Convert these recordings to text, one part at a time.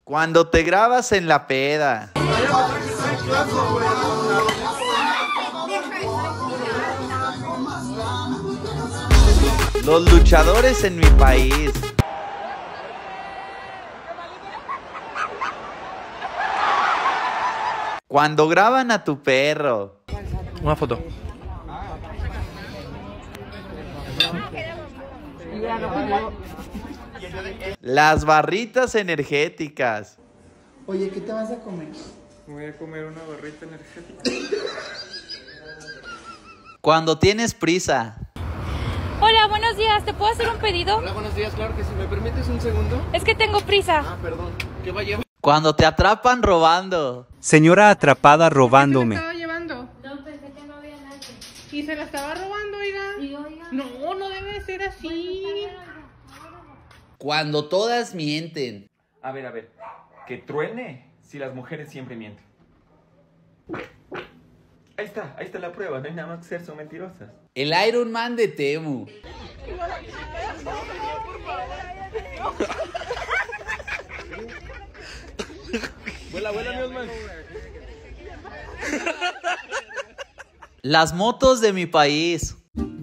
Cuando te grabas en la peda. Los luchadores en mi país. Cuando graban a tu perro. Una foto. Las barritas energéticas. Oye, ¿qué te vas a comer? Me voy a comer una barrita energética. Cuando tienes prisa. Hola, buenos días, ¿te puedo hacer un pedido? Hola, buenos días, claro que sí. ¿Me permites un segundo? Es que tengo prisa. Ah, perdón. ¿Qué va a llevar? Cuando te atrapan robando. Señora atrapada robándome. ¿Se la estaba llevando? No, pensé que no había nadie. ¿Y se la estaba robando, oiga? Y oiga. No, no debe ser así. Cuando todas mienten. A ver. Que truene si las mujeres siempre mienten. Ahí está la prueba. No hay nada más que ser, son mentirosas. El Iron Man de Temu. Vuela, mi Osman. Las motos de mi país.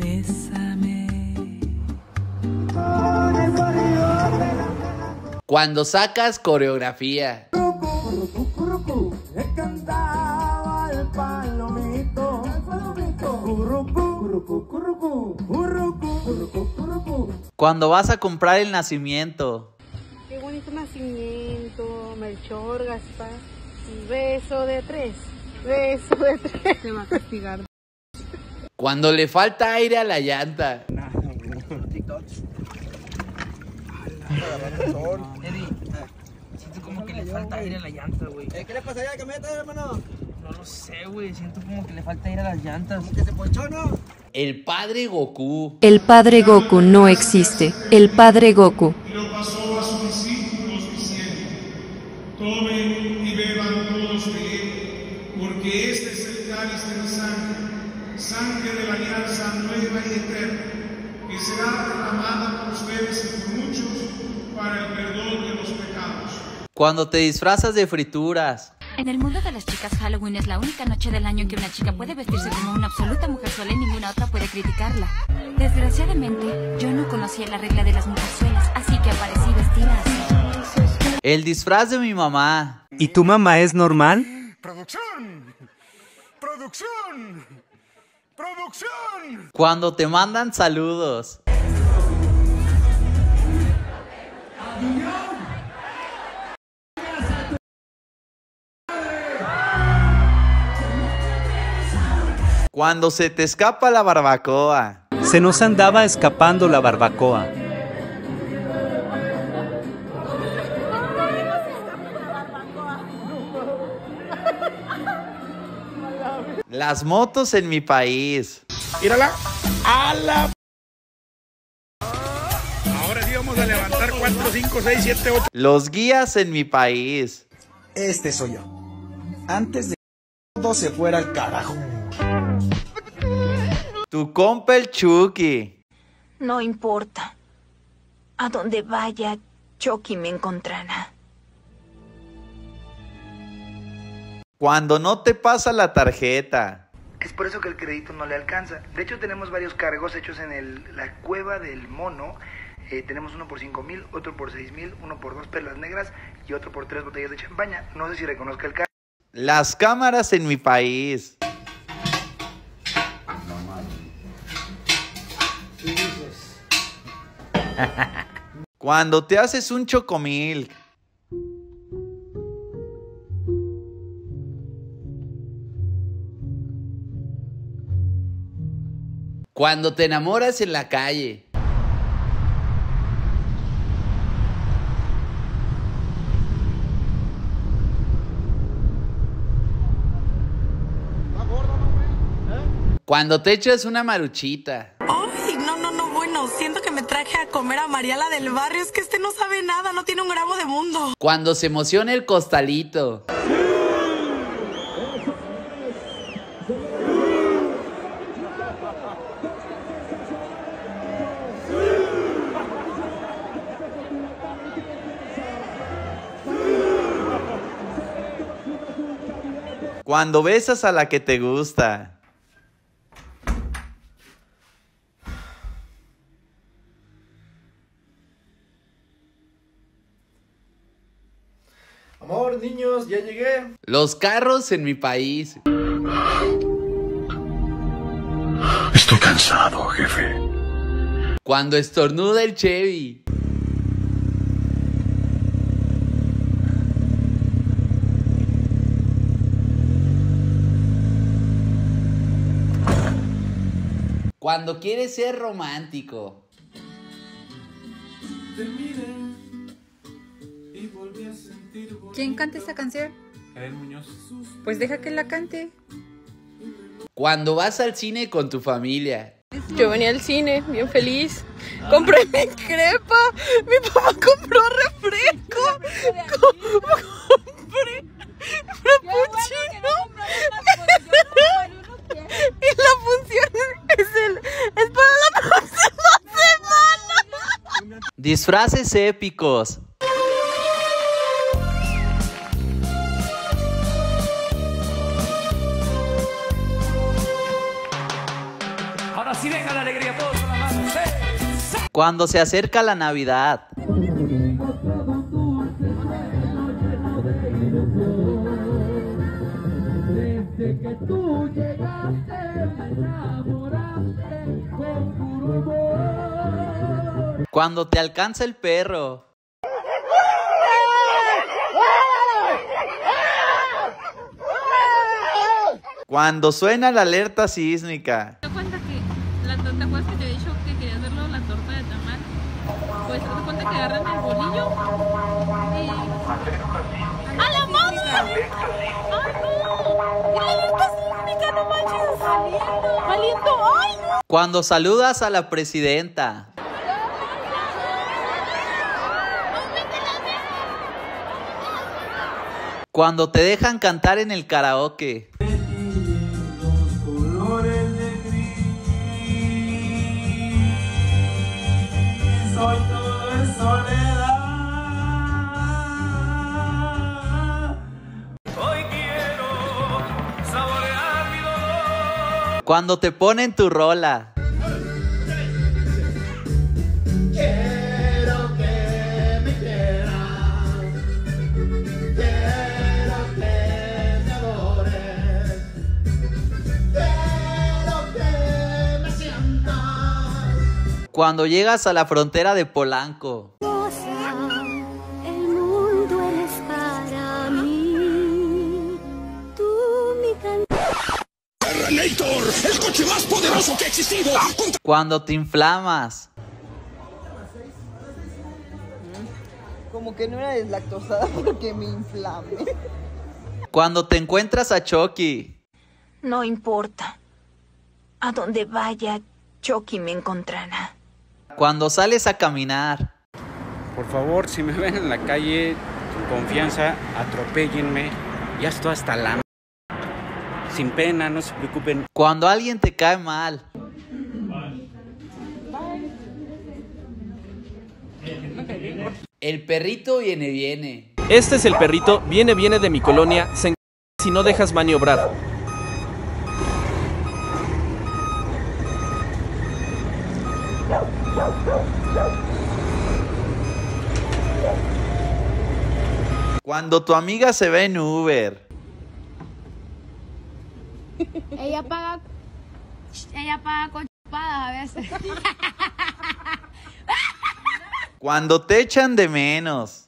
Cuando sacas coreografía. Cuando vas a comprar el nacimiento. Qué bonito nacimiento, Melchor, Gaspar. Y beso de tres. Beso de tres. Te va a castigar. Cuando le falta aire a la llanta. Eddie, siento como que le falta aire a la llanta, güey. ¿Qué le pasaría a la camioneta, hermano? No lo sé, güey. Siento como que le falta aire a las llantas. ¿Que se ponchó, no? El padre Goku. El padre Goku no existe. El padre Goku. Y lo pasó a sus discípulos diciendo: tomen y beban todos de él, porque este es el cáliz de mi sangre, sangre de la alianza nueva y eterna, que será derramada por ustedes y por muchos para el perdón de los pecados. Cuando te disfrazas de frituras. En el mundo de las chicas, Halloween es la única noche del año en que una chica puede vestirse como una absoluta mujerzuela y ninguna otra puede criticarla. Desgraciadamente, yo no conocía la regla de las mujerzuelas, así que aparecí vestida así. El disfraz de mi mamá. ¿Y tu mamá es normal? ¡Producción! ¡Producción! ¡Producción! Cuando te mandan saludos. Cuando se te escapa la barbacoa. Se nos andaba escapando la barbacoa. Las motos en mi país. ¡Mírala! ¡A la! Ahora sí vamos a levantar 4, 5, 6, 7, 8. Los guías en mi país. Este soy yo. Antes de que todo se fuera al carajo. Tu compa el Chucky. No importa. A donde vaya, Chucky me encontrará. Cuando no te pasa la tarjeta. Es por eso que el crédito no le alcanza. De hecho, tenemos varios cargos hechos en la cueva del mono. Tenemos uno por 5,000, otro por 6,000, uno por 2 perlas negras y otro por 3 botellas de champaña. No sé si reconozca el cargo. Las cámaras en mi país. Cuando te haces un chocomilk. Cuando te enamoras en la calle. Cuando te echas una maruchita. Ay, no, bueno, siento que me traje a comer a Mariala del barrio. Es que este no sabe nada, no tiene un gramo de mundo. Cuando se emociona el costalito. Cuando besas a la que te gusta. Amor, niños, ya llegué. Los carros en mi país. Estoy cansado, jefe. Cuando estornuda el Chevy. Cuando quieres ser romántico. ¿Quién canta esta canción? Javier Muñoz. Pues deja que la cante. Cuando vas al cine con tu familia. Yo venía al cine, bien feliz. Compré mi crepa. Mi papá compró refresco. Compré frappuccino. Y la función es para la próxima semana. Disfraces épicos. Ahora sí venga la alegría, todos con las manos. Cuando se acerca la Navidad. Desde que tú llegaste, me enamoraste con puro amor. Cuando te alcanza el perro. Cuando suena la alerta sísmica. ¿Te das cuenta que ¿te acuerdas que te había dicho que querías verlo la torta de tamal? Pues te das cuenta que agarran el bolillo y... ¡a la madre! ¡Ay, no! ¡Y la alerta sísmica, no manches! ¡Valiendo! ¡Ay, no! Cuando saludas a la presidenta. Cuando te dejan cantar en el karaoke. Soy todo en soledad. Hoy quiero saborear mi dolor. Cuando te ponen tu rola. Quiero que me quieras. Quiero que me adores. Quiero que me sientas. Cuando llegas a la frontera de Polanco. El mundo eres para mí. Tú mi Terrenator, el coche más poderoso que ha existido. Cuando te inflamas. Como que no era deslactosada porque me inflame. Cuando te encuentras a Chucky. No importa. A donde vaya, Chucky me encontrará. Cuando sales a caminar. Por favor, si me ven en la calle, con confianza, atropéllenme. Ya estoy hasta la... Sin pena, no se preocupen. Cuando alguien te cae mal. El perrito viene. Este es el perrito, viene de mi colonia, se encarga si no dejas maniobrar. Cuando tu amiga se ve en Uber. Ella paga con chupadas a veces. Cuando te echan de menos.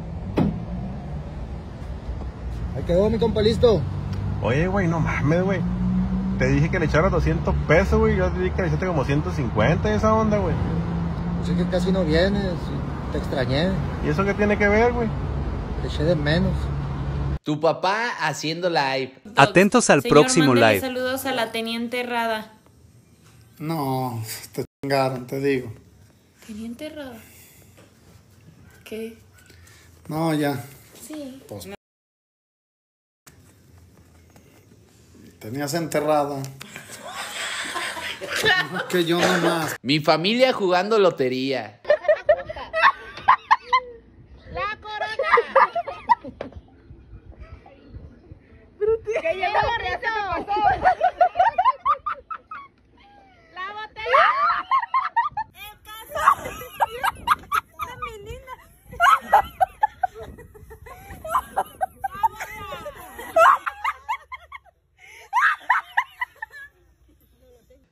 Ahí quedó mi compa, listo. Oye, güey, no mames, güey. Te dije que le echara 200 pesos, güey. Yo te dije que le echaste como 150 esa onda, güey. Pues es que casi no vienes. Te extrañé. ¿Y eso qué tiene que ver, güey? Te eché de menos. Tu papá haciendo live. Atentos al próximo live. Saludos a la teniente Rada. No, te chingaron, te digo. ¿Teniente Rada? ¿Qué? No, ya. Sí. Pues, tenías enterrada. No, que yo nomás. Mi familia jugando lotería. La corona. Que llegó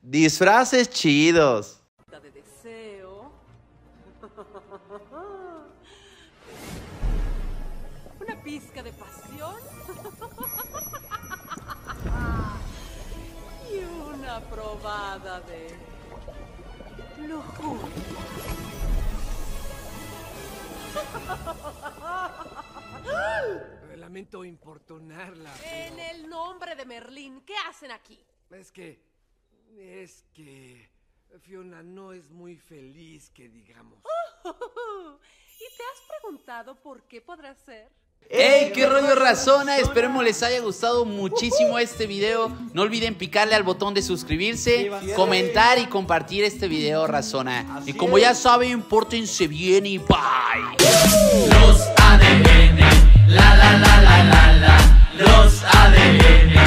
Disfraces chidos. De deseo. Una pizca de pasión. Y una probada de lujuria. Lamento importunarla. En el nombre de Merlín, ¿qué hacen aquí? Es que Fiona no es muy feliz, que digamos. ¿Y te has preguntado por qué podrá ser? ¡Ey! ¿Qué rollo, razona? Esperemos les haya gustado muchísimo este video. No olviden picarle al botón de suscribirse, comentar y compartir este video, razona. Y como ya saben, pórtense bien y bye.